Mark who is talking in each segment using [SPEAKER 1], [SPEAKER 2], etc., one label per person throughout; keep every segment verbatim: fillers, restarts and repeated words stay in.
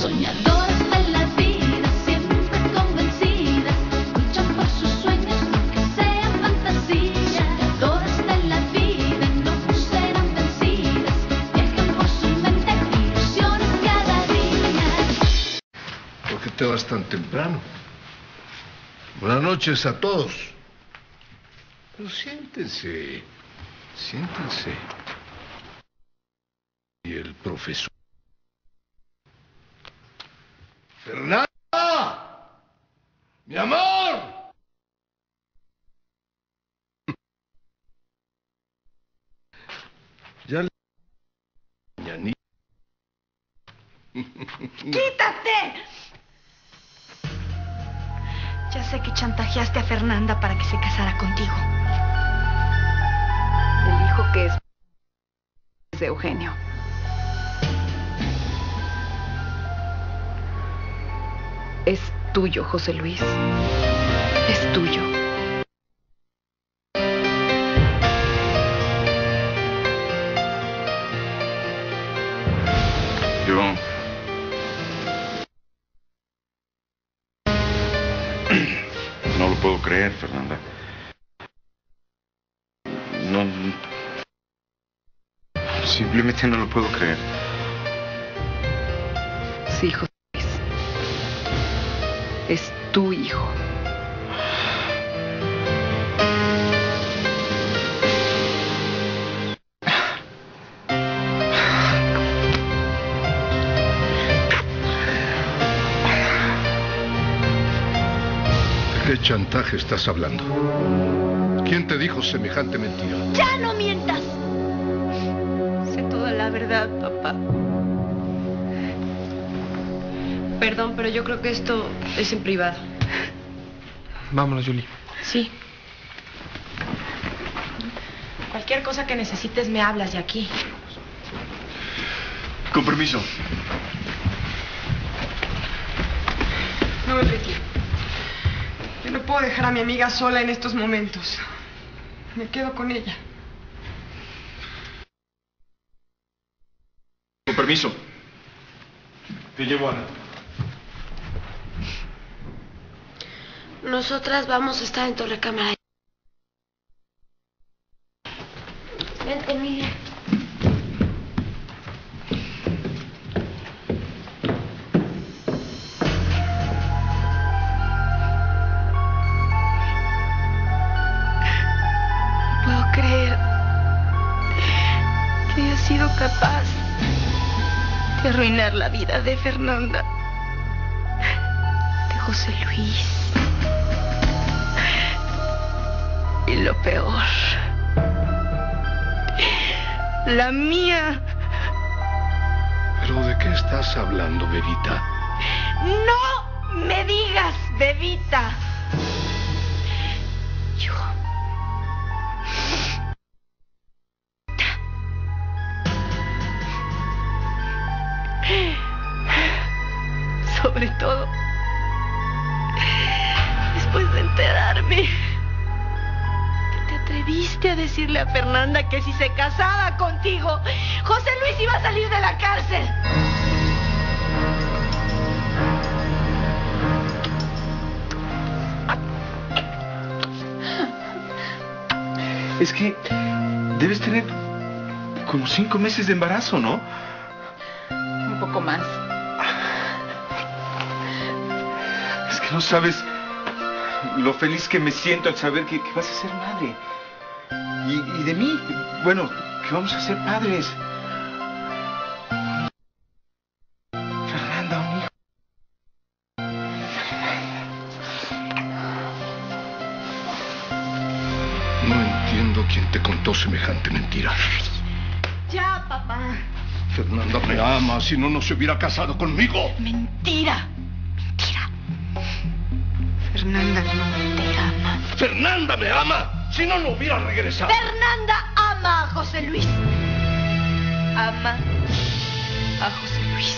[SPEAKER 1] Soñadoras de la vida, siempre convencidas, luchan por sus sueños, aunque sean fantasías. Soñadoras de la vida, no serán vencidas, viajan por su mente, ilusiones cada día.
[SPEAKER 2] ¿Por qué te vas tan temprano? Buenas noches a todos. Pero siéntense, siéntense. Y el profesor. ¡Fernanda! ¡Mi amor! Ya le... Mañanita.
[SPEAKER 3] ¡Quítate! Ya sé que chantajeaste a Fernanda para que se casara contigo.
[SPEAKER 4] El hijo que es de Eugenio. Es tuyo, José Luis. Es tuyo.
[SPEAKER 5] Yo... no lo puedo creer, Fernanda. No... Simplemente no lo puedo creer.
[SPEAKER 4] Sí, José Luis. Es tu hijo.
[SPEAKER 2] ¿De qué chantaje estás hablando? ¿Quién te dijo semejante mentira?
[SPEAKER 3] ¡Ya no mientas! Sé toda la verdad, papá.
[SPEAKER 6] Perdón, pero yo creo que esto es en privado.
[SPEAKER 7] Vámonos, Julie.
[SPEAKER 6] Sí. Cualquier cosa que necesites me hablas de aquí.
[SPEAKER 5] Con permiso.
[SPEAKER 7] No, Enrique. Yo no puedo dejar a mi amiga sola en estos momentos. Me quedo con ella.
[SPEAKER 5] Con permiso. Te llevo, Ana.
[SPEAKER 6] Nosotras vamos a estar en tu recámara. Vente, Emilia.
[SPEAKER 3] No puedo creer que haya sido capaz de arruinar la vida de Fernanda, de José Luis. Y lo peor, la mía.
[SPEAKER 2] ¿Pero de qué estás hablando, bebita?
[SPEAKER 3] No me digas, bebita. Yo... Sobre todo, después de enterarme que te atreviste a decirle a Fernanda que si se casaba contigo, José Luis iba a salir de la cárcel.
[SPEAKER 5] Es que debes tener como cinco meses de embarazo, ¿no?
[SPEAKER 4] Un poco más.
[SPEAKER 5] Es que no sabes lo feliz que me siento al saber que, que vas a ser madre. Y, y de mí, bueno, que vamos a ser padres. Fernanda, un hijo.
[SPEAKER 2] No entiendo quién te contó semejante mentira.
[SPEAKER 3] Ya, papá.
[SPEAKER 2] Fernanda me ama, si no, no se hubiera casado conmigo.
[SPEAKER 3] Mentira. Mentira. Fernanda no te ama.
[SPEAKER 2] Fernanda me ama, si no, no hubiera regresado.
[SPEAKER 3] Fernanda ama a José Luis. Ama a José Luis.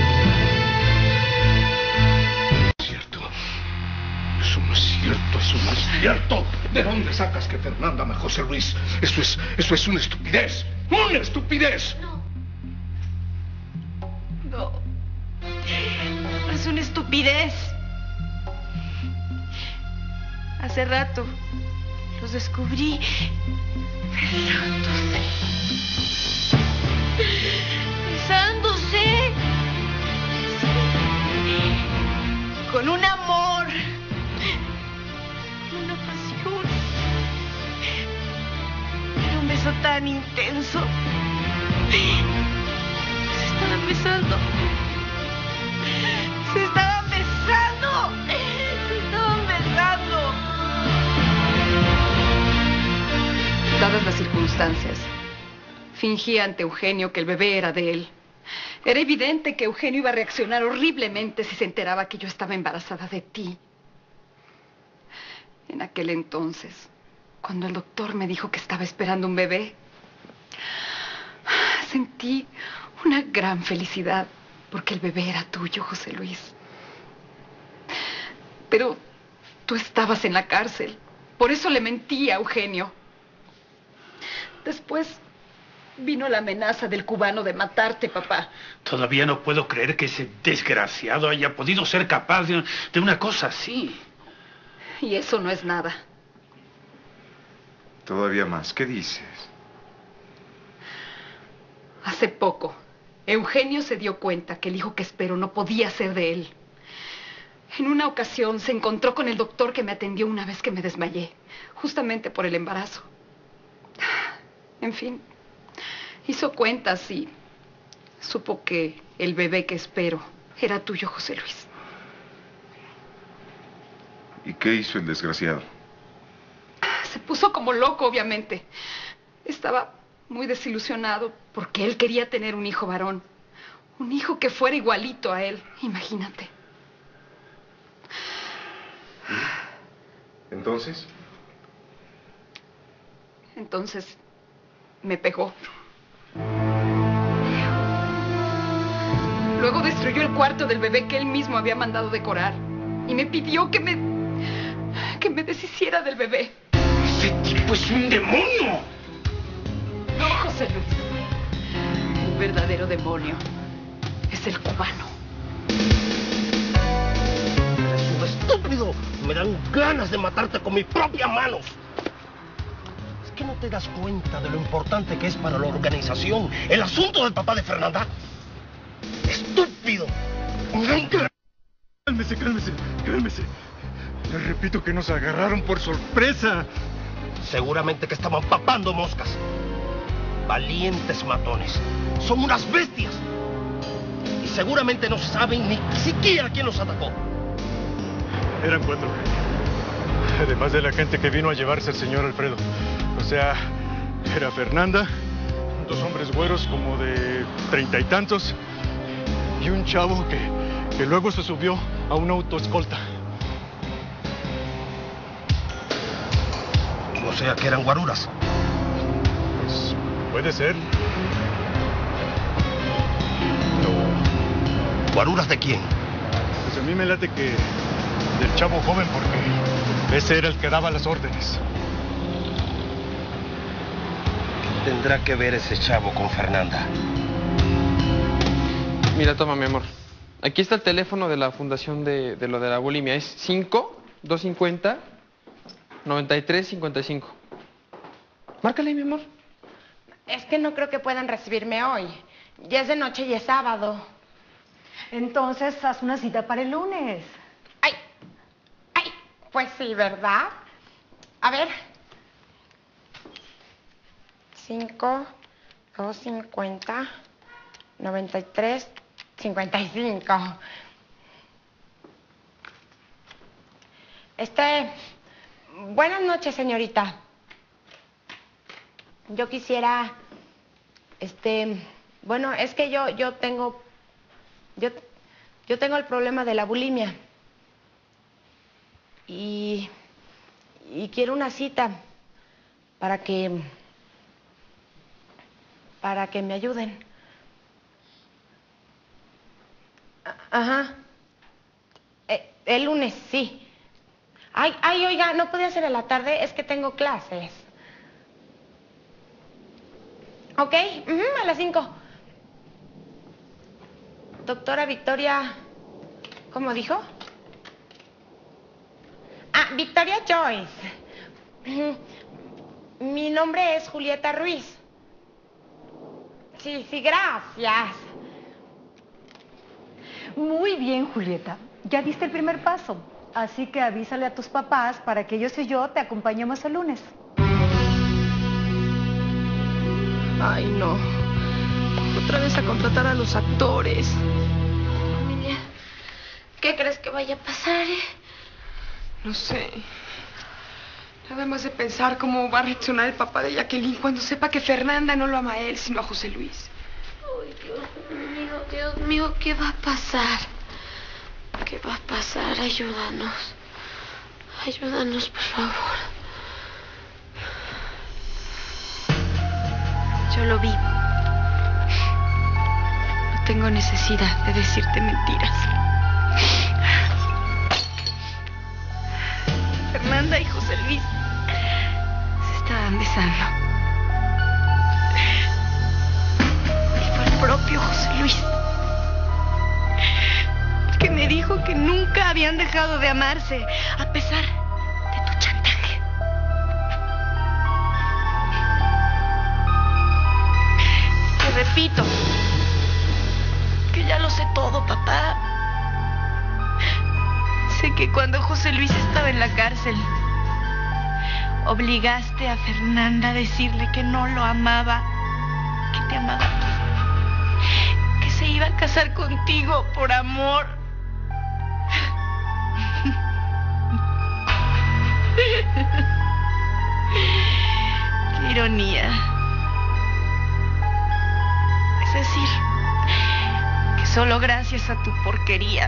[SPEAKER 2] Es cierto. Eso no es cierto, eso no es cierto. ¿De dónde sacas que Fernanda ama a José Luis? Eso es, eso es una estupidez. ¡Una estupidez!
[SPEAKER 3] No. No. una estupidez. Hace rato los descubrí besándose. Besándose. Sí. Con un amor. Con una pasión. Era un beso tan intenso. Se estaban besando. Se estaban besando. Se estaban besando.
[SPEAKER 4] Dadas las circunstancias, fingí ante Eugenio que el bebé era de él. Era evidente que Eugenio iba a reaccionar horriblemente si se enteraba que yo estaba embarazada de ti. En aquel entonces, cuando el doctor me dijo que estaba esperando un bebé, sentí una gran felicidad porque el bebé era tuyo, José Luis. Pero tú estabas en la cárcel. Por eso le mentí a Eugenio. Después vino la amenaza del cubano de matarte, papá.
[SPEAKER 2] Todavía no puedo creer que ese desgraciado haya podido ser capaz de, de una cosa así.
[SPEAKER 4] Y eso no es nada.
[SPEAKER 5] Todavía más. ¿Qué dices?
[SPEAKER 4] Hace poco, Eugenio se dio cuenta que el hijo que espero no podía ser de él. En una ocasión se encontró con el doctor que me atendió una vez que me desmayé, justamente por el embarazo. En fin, hizo cuentas y supo que el bebé que espero era tuyo, José Luis.
[SPEAKER 5] ¿Y qué hizo el desgraciado?
[SPEAKER 4] Se puso como loco, obviamente. Estaba muy desilusionado porque él quería tener un hijo varón. Un hijo que fuera igualito a él, imagínate.
[SPEAKER 5] ¿Entonces?
[SPEAKER 4] Entonces me pegó. Luego destruyó el cuarto del bebé que él mismo había mandado decorar. Y me pidió que me... que me deshiciera del bebé.
[SPEAKER 2] ¡Ese tipo es un demonio!
[SPEAKER 4] No, José Luis. El verdadero demonio es el cubano.
[SPEAKER 8] Eres un estúpido. Me dan ganas de matarte con mis propias manos. ¿Es que no te das cuenta de lo importante que es para la organización el asunto del papá de Fernanda? ¡Estúpido!
[SPEAKER 5] Cálmese, cálmese, cálmese. Le repito que nos agarraron por sorpresa.
[SPEAKER 8] Seguramente que estaban papando moscas. Valientes matones. Son unas bestias. Y seguramente no saben ni siquiera quién los atacó.
[SPEAKER 9] Eran cuatro. Además de la gente que vino a llevarse al señor Alfredo. O sea, era Fernanda, dos hombres güeros como de treinta y tantos, y un chavo que, que luego se subió a una autoescolta.
[SPEAKER 8] O sea que eran guaruras.
[SPEAKER 9] Pues puede ser.
[SPEAKER 8] No. ¿Guaruras de quién?
[SPEAKER 9] Pues a mí me late que del chavo joven, porque ese era el que daba las órdenes.
[SPEAKER 8] ¿Qué tendrá que ver ese chavo con Fernanda?
[SPEAKER 10] Mira, toma, mi amor. Aquí está el teléfono de la fundación de, de lo de la bulimia. Es cinco, dos cincuenta, noventa y tres, cincuenta y cinco. Márcale, mi amor.
[SPEAKER 3] Es que no creo que puedan recibirme hoy. Ya es de noche y es sábado.
[SPEAKER 11] Entonces, haz una cita para el lunes.
[SPEAKER 3] Ay, ay, pues sí, ¿verdad? A ver. cinco, dos cincuenta, noventa y tres, cincuenta y cinco. Este... Buenas noches, señorita. Yo quisiera... Este... Bueno, es que yo, yo tengo... Yo, yo tengo el problema de la bulimia. Y... Y quiero una cita para que... Para que me ayuden. Ajá. Eh, el lunes, sí. Ay, ay, oiga, ¿no podía ser en la tarde? Es que tengo clases. ¿Ok? Uh-huh, a las cinco. Doctora Victoria ¿Cómo dijo? Ah, Victoria Joyce. Mi nombre es Julieta Ruiz. Sí, sí, gracias.
[SPEAKER 11] Muy bien, Julieta. Ya diste el primer paso. Así que avísale a tus papás para que ellos y yo te acompañemos el lunes.
[SPEAKER 6] Ay, no. Otra vez a contratar a los actores.
[SPEAKER 3] Familia, ¿qué crees que vaya a pasar, eh?
[SPEAKER 7] No sé. Nada más de pensar cómo va a reaccionar el papá de Jacqueline cuando sepa que Fernanda no lo ama a él, sino a José Luis.
[SPEAKER 3] Ay, Dios mío, Dios mío, ¿qué va a pasar? ¿Qué va a pasar? Ayúdanos. Ayúdanos, por favor. Yo lo vi. No tengo necesidad de decirte mentiras. Fernanda y José Luis se estaban besando. Y fue el propio José Luis que me dijo que nunca habían dejado de amarse, a pesar de tu chantaje. Te repito que ya lo sé todo, papá. Sé que cuando José Luis estaba en la cárcel, obligaste a Fernanda a decirle que no lo amaba, que te amaba a ti, que se iba a casar contigo por amor. Qué ironía. Es decir, que solo gracias a tu porquería,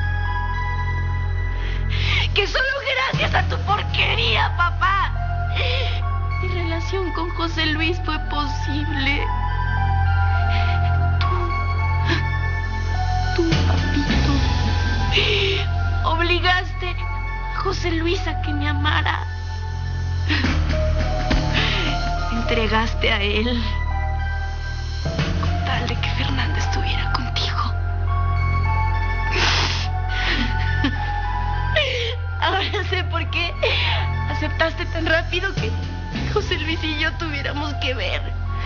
[SPEAKER 3] que solo gracias a tu porquería, papá, mi relación con José Luis fue posible. Tú, tú, papito, obligaste a José Luis a que me amara. Entregaste a él con tal de que Fernanda estuviera contigo. Ahora sé por qué aceptaste tan rápido que José Luis y yo tuviéramos que ver.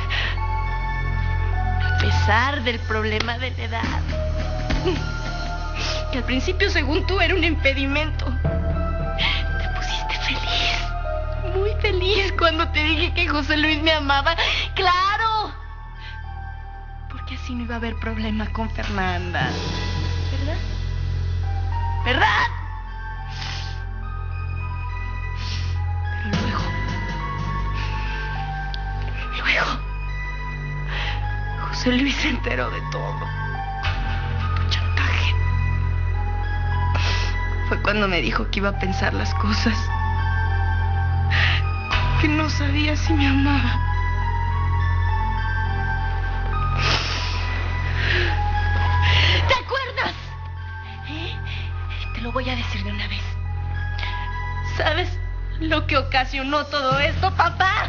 [SPEAKER 3] A pesar del problema de la edad, que al principio, según tú, era un impedimento. Te pusiste feliz, muy feliz cuando te dije que José Luis me amaba. ¡Claro! Porque así no iba a haber problema con Fernanda. ¿Verdad? ¿Verdad? Pero luego... Luego... José Luis se enteró de todo. Tu chantaje. Fue cuando me dijo que iba a pensar las cosas. Que no sabía si me amaba. ¿Te acuerdas? ¿Eh? Te lo voy a decir de una vez. ¿Sabes lo que ocasionó todo esto, papá?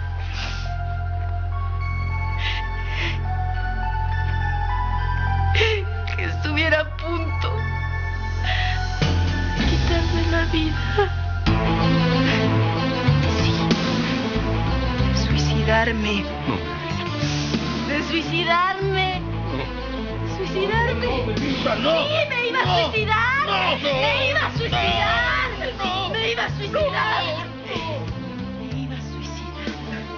[SPEAKER 3] Que estuviera a punto de quitarme la vida. Sí, de suicidarme.
[SPEAKER 2] No.
[SPEAKER 3] De suicidarme.
[SPEAKER 2] No.
[SPEAKER 3] ¿Suicidarme?
[SPEAKER 2] No, Bebita, no.
[SPEAKER 3] Sí, me iba a
[SPEAKER 2] No.
[SPEAKER 3] suicidar.
[SPEAKER 2] No, no.
[SPEAKER 3] Me iba a suicidar.
[SPEAKER 2] No.
[SPEAKER 3] Me iba a suicidar.
[SPEAKER 2] No.
[SPEAKER 3] Me iba a suicidar.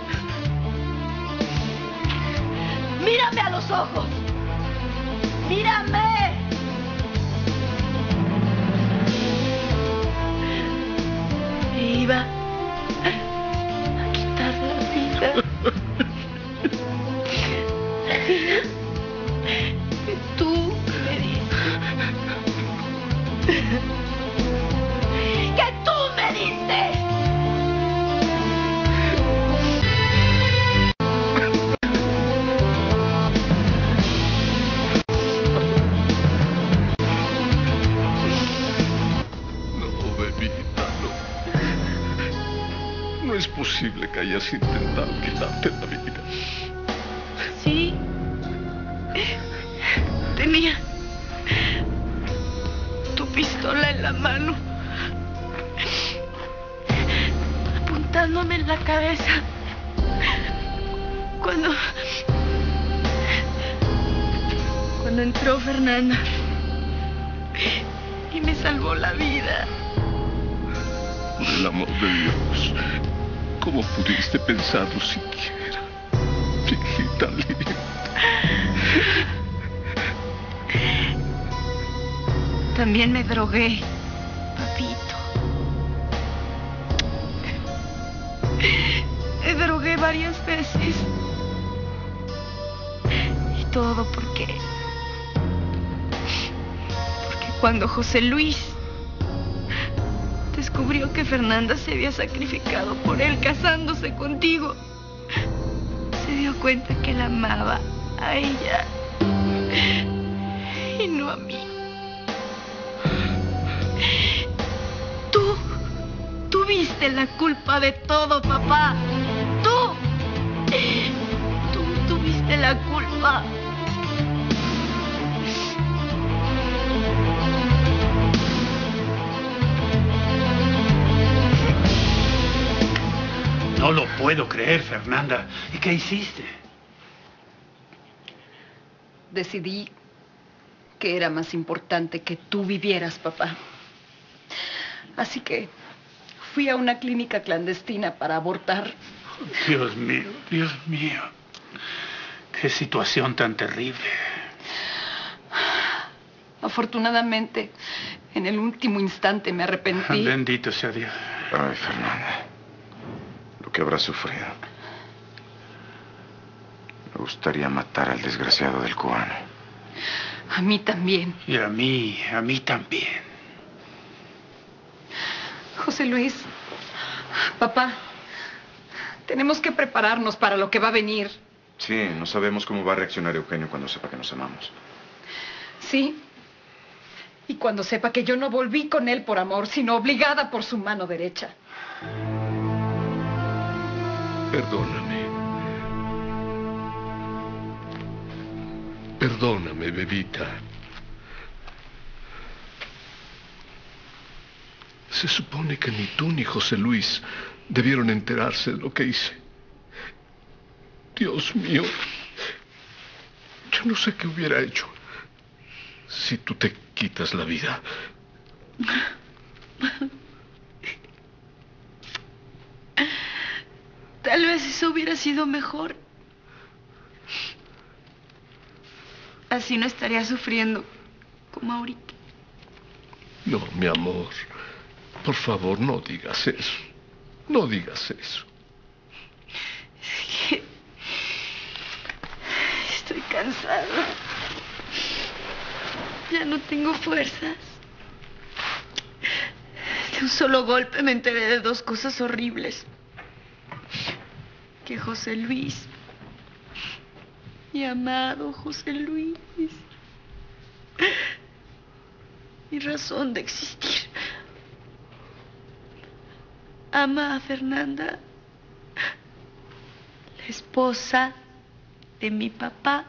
[SPEAKER 3] Mírame a los ojos. ¡Mírame! Me iba a quitar la vida. La vida que tú me diste. ¡Que tú me diste!
[SPEAKER 2] No es posible que hayas intentado quitarte la vida.
[SPEAKER 3] Sí. Tenía... pistola en la mano, apuntándome en la cabeza. Cuando... Cuando entró Fernanda y me salvó la vida.
[SPEAKER 2] Por el amor de Dios, ¿cómo pudiste pensarlo siquiera? Hijita linda.
[SPEAKER 3] También me drogué, papito. Me drogué varias veces. Y todo porque... Porque cuando José Luis descubrió que Fernanda se había sacrificado por él casándose contigo, se dio cuenta que la amaba a ella y no a mí. Tú, tú viste la culpa de todo, papá. Tú, tú tuviste la culpa.
[SPEAKER 12] No lo puedo creer, Fernanda. ¿Y qué hiciste?
[SPEAKER 4] Decidí que era más importante que tú vivieras, papá. Así que fui a una clínica clandestina para abortar.
[SPEAKER 12] Dios mío, Dios mío. Qué situación tan terrible.
[SPEAKER 4] Afortunadamente, en el último instante me arrepentí.
[SPEAKER 12] Bendito sea Dios.
[SPEAKER 5] Ay, Fernanda. Lo que habrás sufrido. Me gustaría matar al desgraciado del cubano.
[SPEAKER 4] A mí también.
[SPEAKER 12] Y a mí, a mí también.
[SPEAKER 4] José Luis, papá, tenemos que prepararnos para lo que va a venir.
[SPEAKER 5] Sí, no sabemos cómo va a reaccionar Eugenio cuando sepa que nos amamos.
[SPEAKER 4] Sí. Y cuando sepa que yo no volví con él por amor, sino obligada por su mano derecha.
[SPEAKER 2] Perdóname. Perdóname, bebita. Se supone que ni tú ni José Luis debieron enterarse de lo que hice. Dios mío. Yo no sé qué hubiera hecho si tú te quitas la vida.
[SPEAKER 3] Tal vez eso hubiera sido mejor. Así no estaría sufriendo como ahorita.
[SPEAKER 2] No, mi amor. Por favor, no digas eso. No digas eso.
[SPEAKER 3] Es que estoy cansada. Ya no tengo fuerzas. De un solo golpe me enteré de dos cosas horribles. Que José Luis, mi amado José Luis, mi razón de existir, ama a Fernanda, la esposa de mi papá.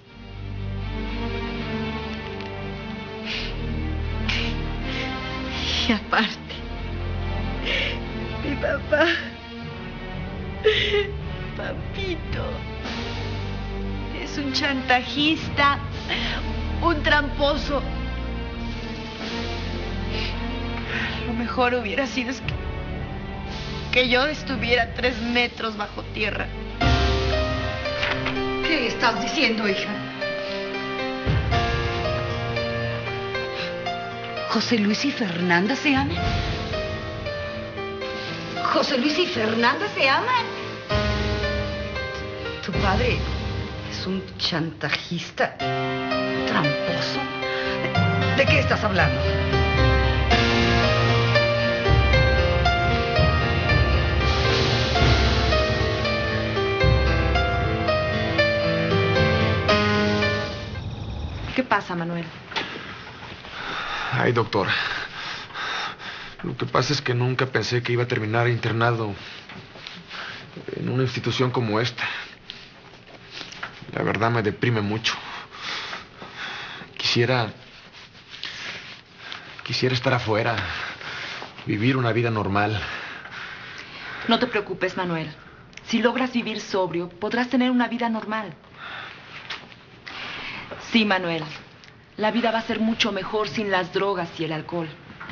[SPEAKER 3] Y aparte, mi papá, papito, es un chantajista, un tramposo. Lo mejor hubiera sido es que, que yo estuviera tres metros bajo tierra.
[SPEAKER 4] ¿Qué estás diciendo, hija? ¿José Luis y Fernanda se aman? ¿José Luis y Fernanda se aman? Tu padre es un chantajista, tramposo. ¿De qué estás hablando?
[SPEAKER 6] ¿Qué pasa, Manuel?
[SPEAKER 13] Ay, doctora. Lo que pasa es que nunca pensé que iba a terminar internado en una institución como esta. La verdad me deprime mucho. Quisiera... Quisiera estar afuera, vivir una vida normal.
[SPEAKER 14] No te preocupes, Manuel. Si logras vivir sobrio, podrás tener una vida normal. Sí, Manuel. La vida va a ser mucho mejor sin las drogas y el alcohol.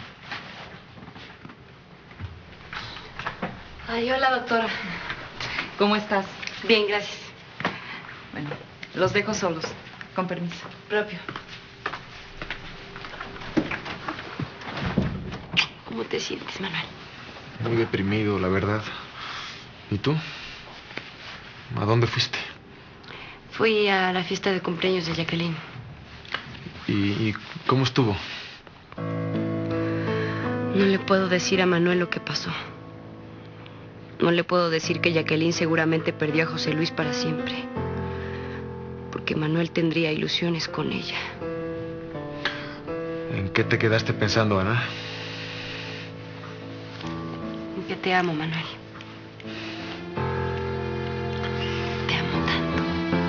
[SPEAKER 3] Ay, hola, doctora.
[SPEAKER 14] ¿Cómo estás?
[SPEAKER 3] Bien, gracias.
[SPEAKER 14] Bueno, los dejo solos. Con permiso.
[SPEAKER 3] Propio. ¿Cómo te sientes, Manuel?
[SPEAKER 13] Muy deprimido, la verdad. ¿Y tú? ¿A dónde fuiste?
[SPEAKER 3] Fui a la fiesta de cumpleaños de Jacqueline.
[SPEAKER 13] ¿Y, y cómo estuvo?
[SPEAKER 3] No le puedo decir a Manuel lo que pasó. No le puedo decir que Jacqueline seguramente perdió a José Luis para siempre. Porque Manuel tendría ilusiones con ella.
[SPEAKER 13] ¿En qué te quedaste pensando, Ana?
[SPEAKER 3] En que te amo, Manuel. Te amo tanto.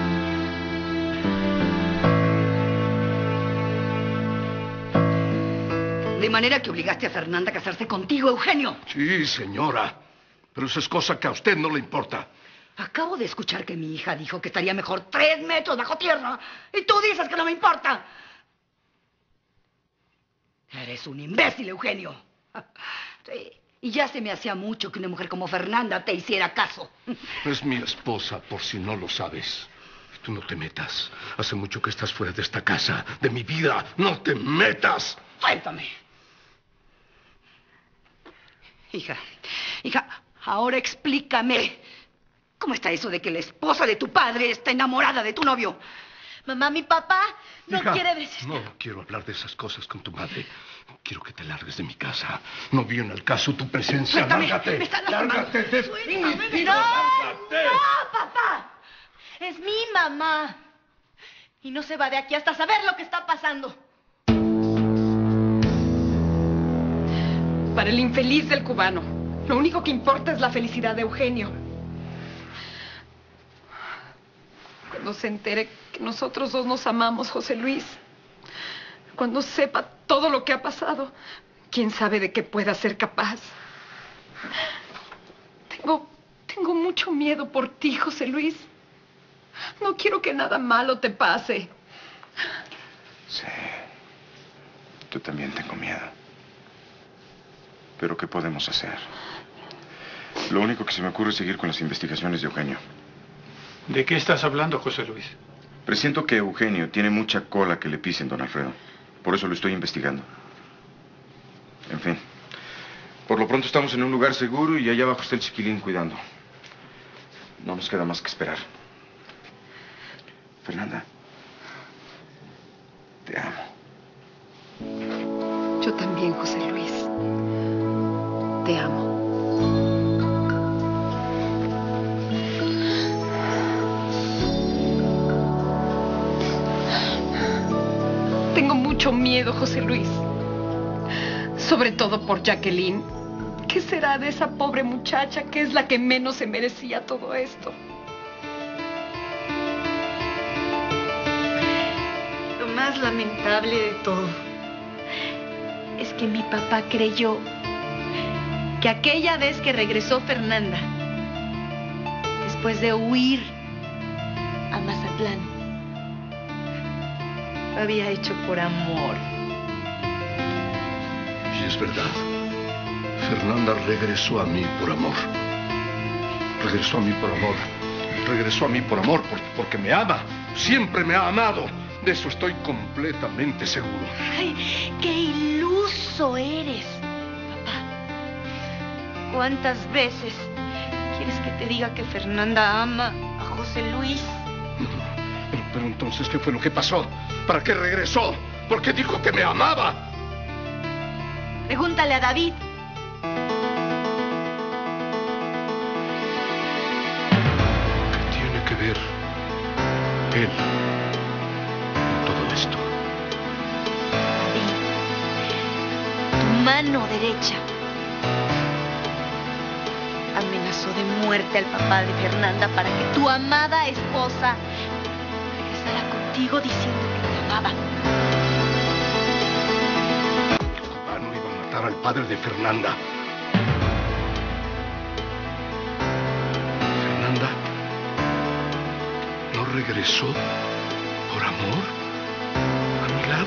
[SPEAKER 15] De manera que obligaste a Fernanda a casarse contigo, Eugenio.
[SPEAKER 2] Sí, señora. Pero eso es cosa que a usted no le importa.
[SPEAKER 15] Acabo de escuchar que mi hija dijo que estaría mejor tres metros bajo tierra. Y tú dices que no me importa. Eres un imbécil, Eugenio. Sí. Y ya se me hacía mucho que una mujer como Fernanda te hiciera caso.
[SPEAKER 2] Es mi esposa, por si no lo sabes. Tú no te metas. Hace mucho que estás fuera de esta casa, de mi vida. ¡No te metas!
[SPEAKER 15] Suéltame. Hija, hija, ahora explícame. ¿Cómo está eso de que la esposa de tu padre está enamorada de tu novio?
[SPEAKER 3] Mamá, mi papá no
[SPEAKER 2] Hija,
[SPEAKER 3] quiere decir...
[SPEAKER 2] No quiero hablar de esas cosas con tu madre. Quiero que te largues de mi casa. No viene al caso tu presencia.
[SPEAKER 15] Suéltame,
[SPEAKER 2] Lárgate.
[SPEAKER 15] me está lastimando.
[SPEAKER 2] Lárgate. De...
[SPEAKER 3] ¡No! ¡No, papá! Es mi mamá. Y no se va de aquí hasta saber lo que está pasando.
[SPEAKER 4] Para el infeliz del cubano, lo único que importa es la felicidad de Eugenio. Cuando se entere que nosotros dos nos amamos, José Luis, cuando sepa todo lo que ha pasado, quién sabe de qué pueda ser capaz. Tengo, tengo mucho miedo por ti, José Luis. No quiero que nada malo te pase.
[SPEAKER 5] Sí. Yo también tengo miedo. Pero ¿qué podemos hacer? Lo único que se me ocurre es seguir con las investigaciones de Eugenio.
[SPEAKER 12] ¿De qué estás hablando, José Luis?
[SPEAKER 5] Presiento que Eugenio tiene mucha cola que le pisen, don Alfredo. Por eso lo estoy investigando. En fin. Por lo pronto estamos en un lugar seguro y allá abajo está el chiquilín cuidando. No nos queda más que esperar. Fernanda. Te amo.
[SPEAKER 4] Yo también, José Luis. Te amo. Tengo mucho miedo, José Luis. Sobre todo por Jacqueline. ¿Qué será de esa pobre muchacha que es la que menos se merecía todo esto?
[SPEAKER 3] Lo más lamentable de todo es que mi papá creyó que aquella vez que regresó Fernanda, después de huir a Mazatlán, lo había hecho por amor.
[SPEAKER 2] Y es verdad. Fernanda regresó a mí por amor. Regresó a mí por amor. Regresó a mí por amor, por- porque me ama. Siempre me ha amado. De eso estoy completamente seguro.
[SPEAKER 3] ¡Ay, qué iluso eres, papá! ¿Cuántas veces quieres que te diga que Fernanda ama a José Luis?
[SPEAKER 2] Pero, pero entonces, ¿qué fue lo que pasó? ¿Para qué regresó? ¿Por qué dijo que me amaba?
[SPEAKER 3] Pregúntale a David.
[SPEAKER 2] ¿Qué tiene que ver él con todo esto?
[SPEAKER 3] Tu mano derecha amenazó de muerte al papá de Fernanda para que tu amada esposa regresara contigo diciendo que te amaba.
[SPEAKER 2] padre de Fernanda. Fernanda no regresó por amor a mi lado.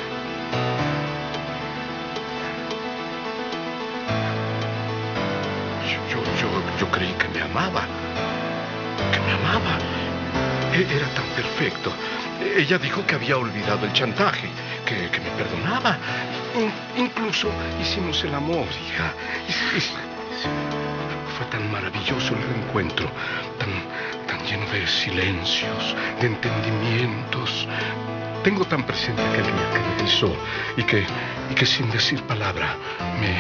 [SPEAKER 2] Yo, yo, yo creí que me amaba, que me amaba. E- Era tan perfecto. Ella dijo que había olvidado el chantaje, que, que me perdonaba. In- incluso hicimos el amor, hija. Y- y- Fue tan maravilloso el reencuentro, tan, tan lleno de silencios, de entendimientos. Tengo tan presente aquel día que regresó y que, y que sin decir palabra me,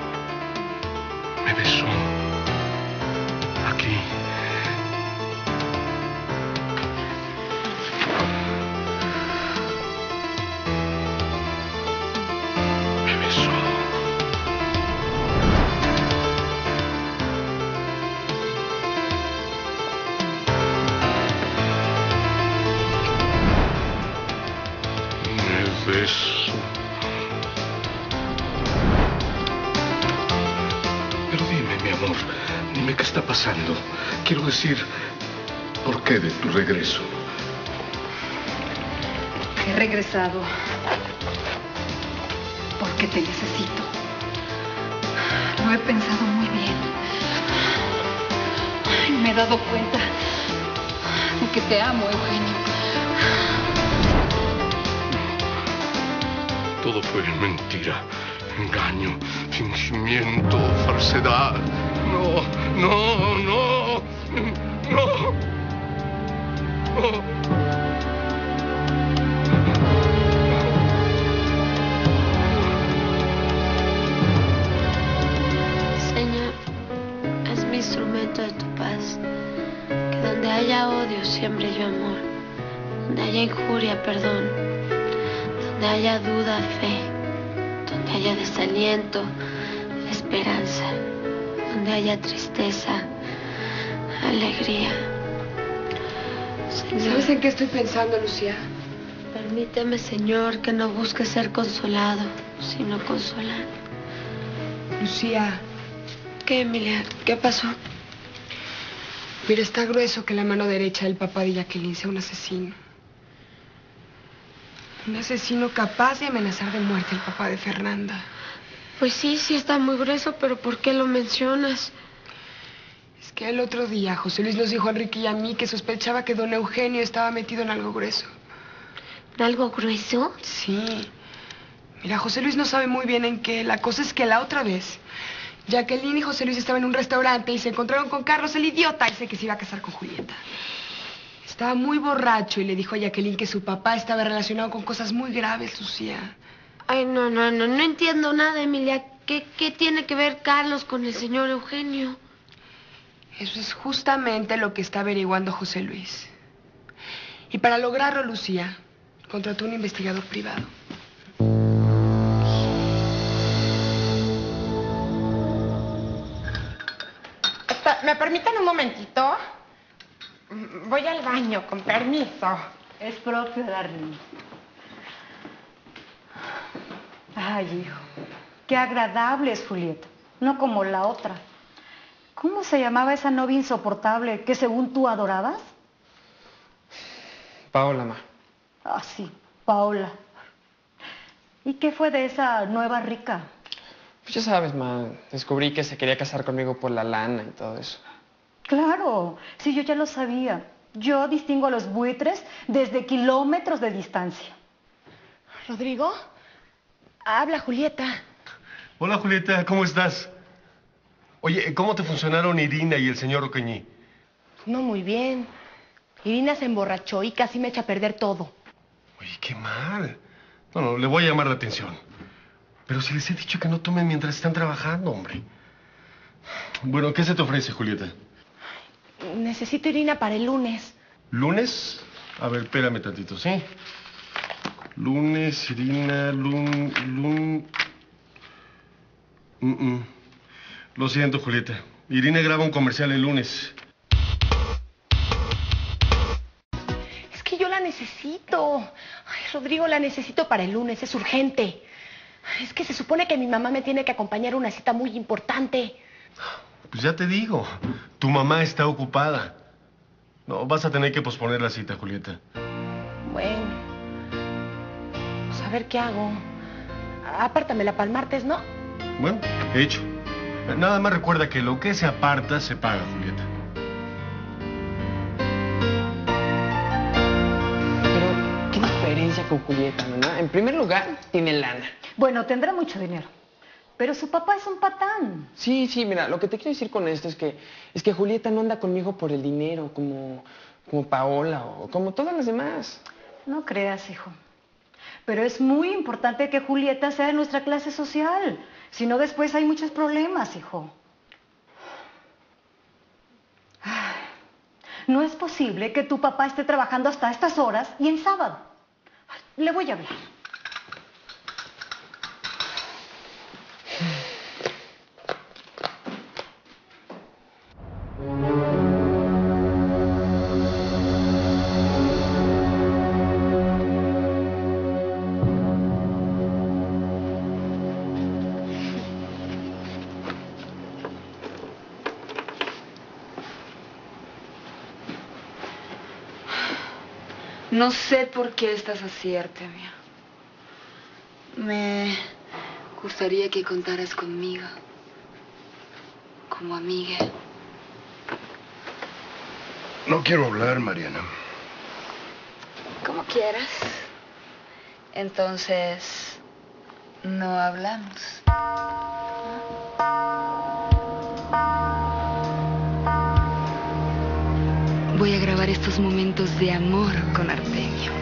[SPEAKER 2] me besó. Aquí. Me besó. Me besó. Pero dime, mi amor, dime qué está pasando. Quiero decir, ¿por qué de tu regreso?
[SPEAKER 4] He regresado porque te necesito. Lo he pensado muy bien. Y me he dado cuenta de que te amo, Eugenio.
[SPEAKER 2] Todo fue mentira, engaño, fingimiento, falsedad. No, no, no, no, no.
[SPEAKER 16] Señor, es mi instrumento de tu paz. Que donde haya odio, siembre yo amor. Donde haya injuria, perdón. Donde haya duda, fe. Donde haya desaliento, esperanza. Donde haya tristeza, alegría. Señor,
[SPEAKER 7] ¿Sabes en qué estoy pensando, Lucía?
[SPEAKER 16] permíteme, Señor, que no busque ser consolado, sino consolar.
[SPEAKER 7] Lucía.
[SPEAKER 16] ¿Qué, Emilia? ¿Qué pasó?
[SPEAKER 7] Mira, está grueso que la mano derecha del papá de Jacqueline sea un asesino. Un asesino capaz de amenazar de muerte al papá de Fernanda.
[SPEAKER 16] Pues sí, sí está muy grueso, pero ¿por qué lo mencionas?
[SPEAKER 7] Es que el otro día José Luis nos dijo a Enrique y a mí que sospechaba que don Eugenio estaba metido en algo grueso.
[SPEAKER 16] ¿En algo grueso?
[SPEAKER 7] Sí. Mira, José Luis no sabe muy bien en qué. La cosa es que la otra vez Jacqueline y José Luis estaban en un restaurante y se encontraron con Carlos, el idiota ese que se iba a casar con Julieta. Estaba muy borracho y le dijo a Jacqueline que su papá estaba relacionado con cosas muy graves, Lucía.
[SPEAKER 16] Ay, no, no, no, no entiendo nada, Emilia. ¿Qué, qué tiene que ver Carlos con el señor Eugenio?
[SPEAKER 7] Eso es justamente lo que está averiguando José Luis. Y para lograrlo, Lucía, contrató un investigador privado.
[SPEAKER 17] Está- ¿Me permiten un momentito? Voy al baño, con permiso.
[SPEAKER 11] Es propio, Darlene. Ay, hijo. Qué agradable es Julieta. No como la otra. ¿Cómo se llamaba esa novia insoportable que según tú adorabas?
[SPEAKER 10] Paola, ma.
[SPEAKER 11] Ah, sí, Paola. ¿Y qué fue de esa nueva rica?
[SPEAKER 10] Pues ya sabes, ma. Descubrí que se quería casar conmigo por la lana y todo eso.
[SPEAKER 11] Claro, sí, yo ya lo sabía. Yo distingo a los buitres desde kilómetros de distancia.
[SPEAKER 3] Rodrigo, habla Julieta.
[SPEAKER 8] Hola, Julieta, ¿cómo estás? Oye, ¿cómo te funcionaron Irina y el señor Oqueñí?
[SPEAKER 3] No muy bien. Irina se emborrachó y casi me echa a perder todo.
[SPEAKER 8] Oye, qué mal. No, no, le voy a llamar la atención. Pero si les he dicho que no tomen mientras están trabajando, hombre. Bueno, ¿qué se te ofrece, Julieta?
[SPEAKER 3] Necesito Irina para el lunes.
[SPEAKER 8] ¿Lunes? A ver, espérame tantito, ¿sí? Lunes, Irina, lun... lun... Mm, mm. Lo siento, Julieta. Irina graba un comercial el lunes.
[SPEAKER 3] Es que yo la necesito. Ay, Rodrigo, la necesito para el lunes. Es urgente.
[SPEAKER 15] Es que se supone que mi mamá me tiene que acompañar a una cita muy importante.
[SPEAKER 8] Pues ya te digo, tu mamá está ocupada. No, vas a tener que posponer la cita, Julieta.
[SPEAKER 15] Bueno, pues a ver qué hago. Apártamela para el martes, ¿no?
[SPEAKER 8] Bueno, hecho. Nada más recuerda que lo que se aparta se paga, Julieta.
[SPEAKER 10] Pero, ¿qué diferencia con Julieta, mamá? En primer lugar, tiene lana.
[SPEAKER 11] Bueno, tendrá mucho dinero. Pero su papá es un patán.
[SPEAKER 10] Sí, sí, mira, lo que te quiero decir con esto es que es que Julieta no anda conmigo por el dinero, como, como Paola o como todas las demás.
[SPEAKER 11] No creas, hijo. Pero es muy importante que Julieta sea de nuestra clase social. Si no, después hay muchos problemas, hijo. Ay, no es posible que tu papá esté trabajando hasta estas horas y en sábado. Ay, le voy a hablar.
[SPEAKER 14] No sé por qué estás así, Artemio. Me gustaría que contaras conmigo, como amiga.
[SPEAKER 2] No quiero hablar, Mariana.
[SPEAKER 14] Como quieras. Entonces, no hablamos. Voy a grabar estos momentos de amor con Artemio.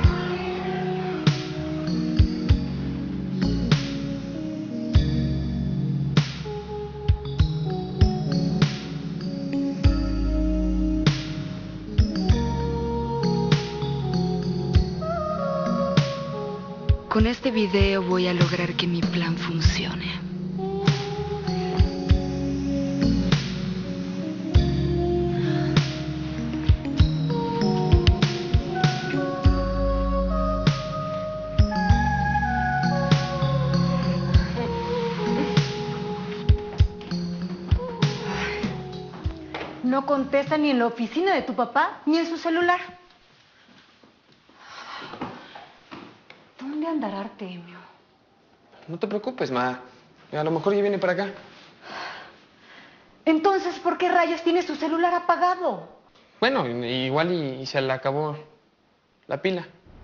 [SPEAKER 14] Con este video voy a lograr que mi plan funcione.
[SPEAKER 11] No contesta ni en la oficina de tu papá, ni en su celular. ¿Dónde andará Artemio?
[SPEAKER 10] No te preocupes, ma. A lo mejor ya viene para acá.
[SPEAKER 11] Entonces, ¿por qué rayos tiene su celular apagado?
[SPEAKER 10] Bueno, igual y, y se le acabó la pila.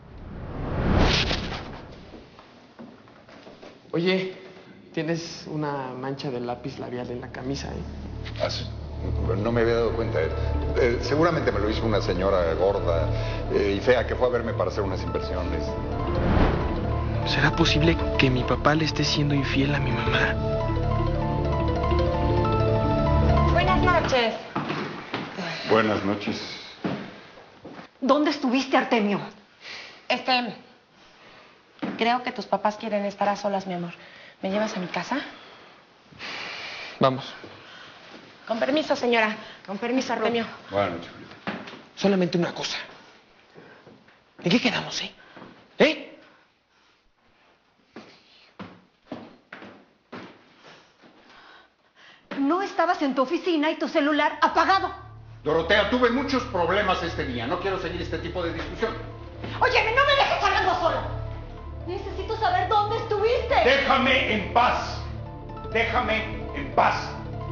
[SPEAKER 10] Oye, tienes una mancha de lápiz labial en la camisa, ¿eh?
[SPEAKER 18] Ah, sí. No me había dado cuenta. Eh, seguramente me lo hizo una señora gorda eh, y fea que fue a verme para hacer unas inversiones.
[SPEAKER 10] ¿Será posible que mi papá le esté siendo infiel a mi mamá?
[SPEAKER 17] Buenas noches.
[SPEAKER 18] Buenas noches.
[SPEAKER 11] ¿Dónde estuviste, Artemio?
[SPEAKER 15] Este, creo que tus papás quieren estar a solas, mi amor. ¿Me llevas a mi casa?
[SPEAKER 10] Vamos.
[SPEAKER 15] Con permiso, señora. Con permiso, Artemio.
[SPEAKER 18] Buenas noches, Julieta.
[SPEAKER 10] Solamente una cosa. ¿En qué quedamos, eh? ¿Eh?
[SPEAKER 11] No estabas en tu oficina y tu celular apagado.
[SPEAKER 18] Dorotea, tuve muchos problemas este día. No quiero seguir este tipo de discusión.
[SPEAKER 11] Óyeme, no me dejes hablando sola. Necesito saber dónde estuviste.
[SPEAKER 18] Déjame en paz. Déjame en paz.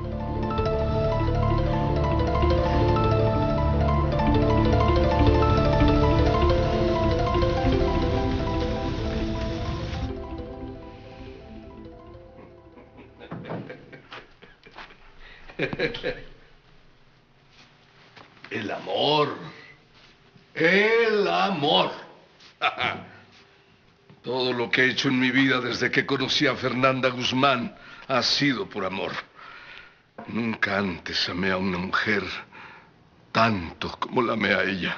[SPEAKER 2] El amor. El amor. Todo lo que he hecho en mi vida desde que conocí a Fernanda Guzmán ha sido por amor. Nunca antes amé a una mujer tanto como la amé a ella.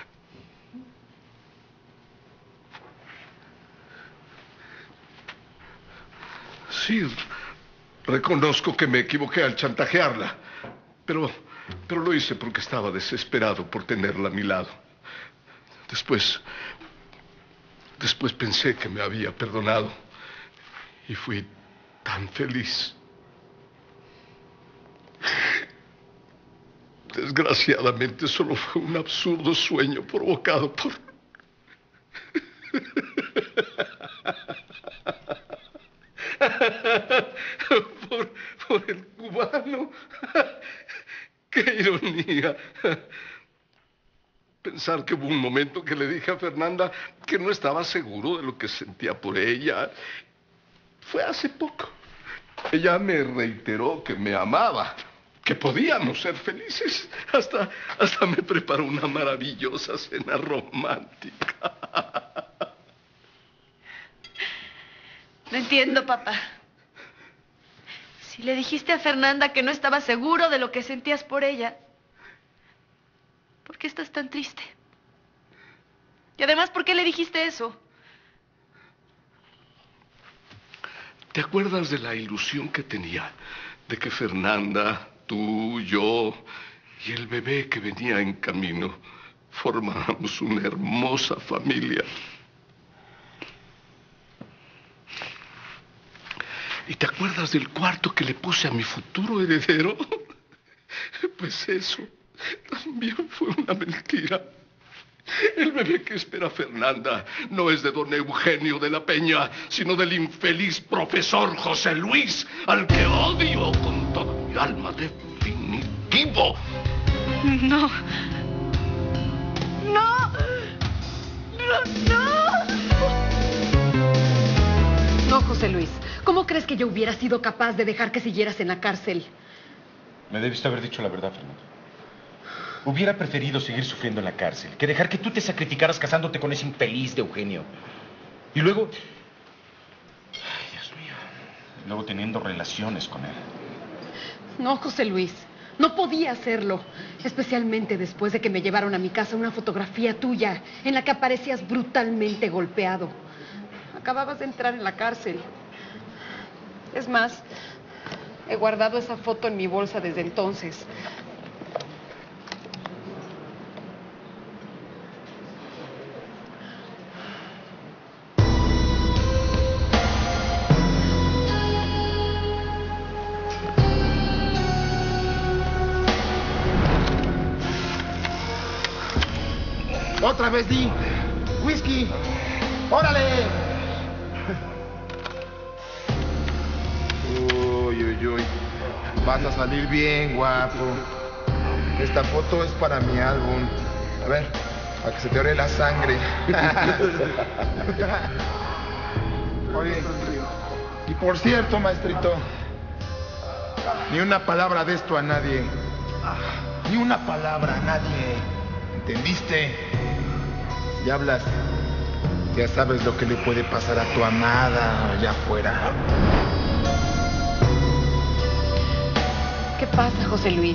[SPEAKER 2] Sí, reconozco que me equivoqué al chantajearla, pero, pero lo hice porque estaba desesperado por tenerla a mi lado. Después, después pensé que me había perdonado Y fui tan feliz. Desgraciadamente solo fue un absurdo sueño provocado por... por, por el cubano. ¡Qué ironía! Pensar que hubo un momento que le dije a Fernanda que no estaba seguro de lo que sentía por ella. Fue hace poco. Ella me reiteró que me amaba, que podíamos ser felices. Hasta, hasta me preparó una maravillosa cena romántica.
[SPEAKER 3] No entiendo, papá. Si le dijiste a Fernanda que no estaba seguro de lo que sentías por ella, ¿por qué estás tan triste? Y además, ¿por qué le dijiste eso?
[SPEAKER 2] ¿Te acuerdas de la ilusión que tenía de que Fernanda, tú, yo y el bebé que venía en camino formáramos una hermosa familia? ¿Y te acuerdas del cuarto que le puse a mi futuro heredero? Pues eso también fue una mentira. El bebé que espera Fernanda no es de don Eugenio de la Peña, sino del infeliz profesor José Luis, al que odio con toda mi alma, definitivo.
[SPEAKER 3] No. No. No, no.
[SPEAKER 4] No, José Luis. ¿Cómo crees que yo hubiera sido capaz de dejar que siguieras en la cárcel?
[SPEAKER 5] Me debiste haber dicho la verdad, Fernando. Hubiera preferido seguir sufriendo en la cárcel que dejar que tú te sacrificaras casándote con ese infeliz de Eugenio. Y luego... Ay, Dios mío. Luego teniendo relaciones con él.
[SPEAKER 4] No, José Luis. No podía hacerlo. Especialmente después de que me llevaron a mi casa una fotografía tuya en la que aparecías brutalmente golpeado. Acababas de entrar en la cárcel. Es más, he guardado esa foto en mi bolsa desde entonces.
[SPEAKER 19] Otra vez, Di. Whisky. ¡Órale! Uy, uy, uy. Vas a salir bien, guapo. Esta foto es para mi álbum. A ver, para que se te ore la sangre. Oye, y por cierto, maestrito, ni una palabra de esto a nadie. Ni una palabra a nadie. ¿Entendiste? Si hablas, ya sabes lo que le puede pasar a tu amada allá afuera.
[SPEAKER 4] ¿Qué pasa, José Luis?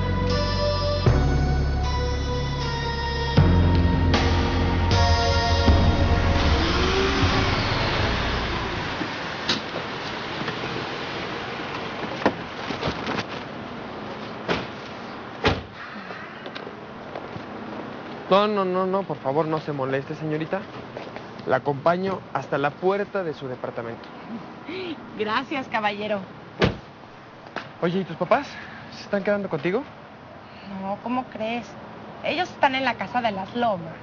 [SPEAKER 10] No, no, no, no, por favor, no se moleste, señorita. La acompaño hasta la puerta de su departamento.
[SPEAKER 17] Gracias, caballero.
[SPEAKER 10] Oye, ¿y tus papás? ¿Se están quedando contigo?
[SPEAKER 17] No, ¿cómo crees? Ellos están en la casa de las lomas.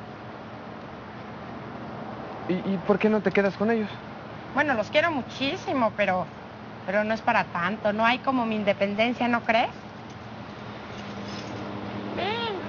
[SPEAKER 10] ¿Y, y por qué no te quedas con ellos?
[SPEAKER 17] Bueno, los quiero muchísimo, pero, pero no es para tanto. No hay como mi independencia, ¿no crees? Ven.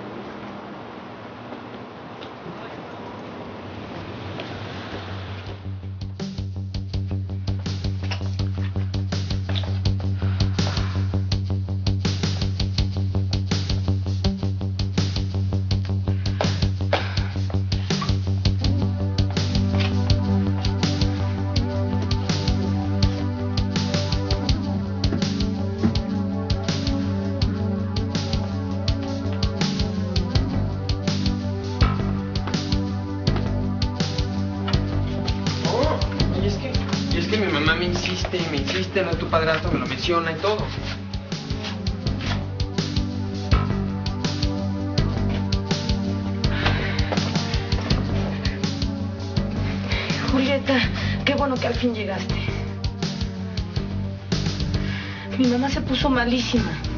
[SPEAKER 10] Me insiste, no, tu padrastro me lo menciona y todo.
[SPEAKER 14] Julieta, qué bueno que al fin llegaste.
[SPEAKER 3] Mi mamá se puso malísima.